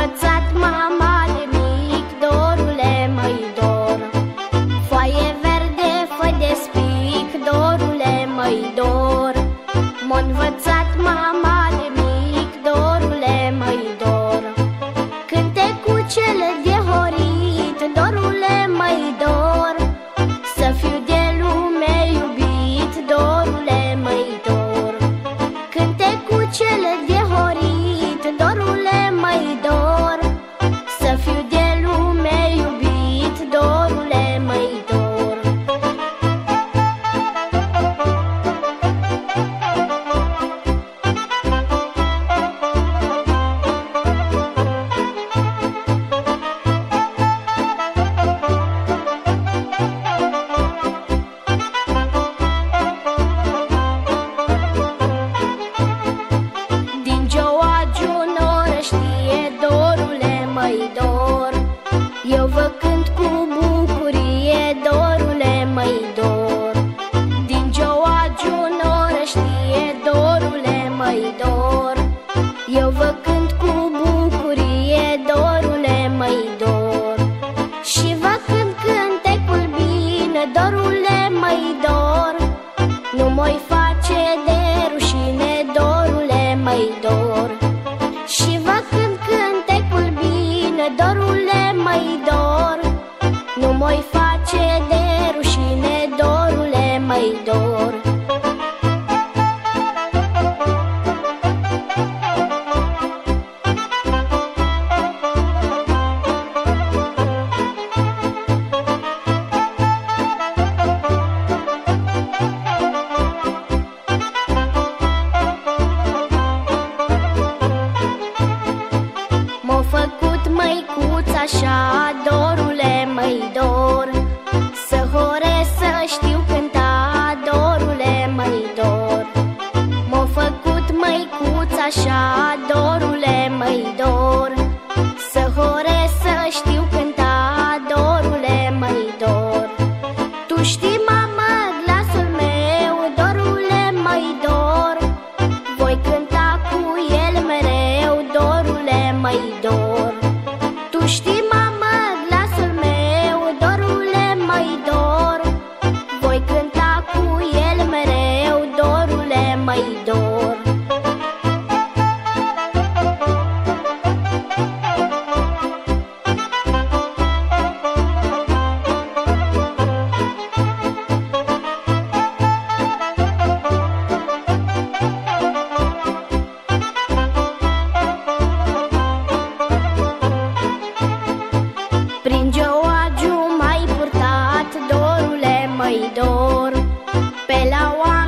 învățat mama de mic, dorule, măi dor. Foaie verde, fă de spic, dorule, măi dor. M-a învățat mama de mic, dorule, măi dor. Cântecucele de horit, dorule, măi dor. Să fiu de lume iubit, dorule, măi dor. Cântecucele de horit, dorule, măi dor. Să fiu de lume iubit, dorule, măi dor. Din Gioagiu n-oră știe, dorule, măi dor. Eu vă cânt cu bucurie, dorule, măi dor. Din Gioagiu n-oră știe, dorule, măi dor. Eu vă cânt cu bucurie, dorule, măi dor. Și vă cânt cântecul bine, dorule, măi dor. Nu mă-i face de rușine, dorule, măi dor. Și vă cânt cântecul bine, dorule, măi dor. Nu mă-i face de rușine, dorule, măi dor. M-a făcut măicuța așa, dorule, măi dor. Să horesc, să știu cânta, dorule, măi dor. M-a făcut măicuța așa, dorule, măi dor. Să horesc, să știu cânta, dorule, măi dor. Tu știi, mamă, glasul meu, dorule, măi dor. Voi cânta cu el mereu, dorule, măi dor. Tu știi, mamă, glasul meu, dorule, măi dor. Voi cânta cu el mereu, dorule, măi dor. Prin Gioagiu m-ai purtat, dorule, măi dor. Pe la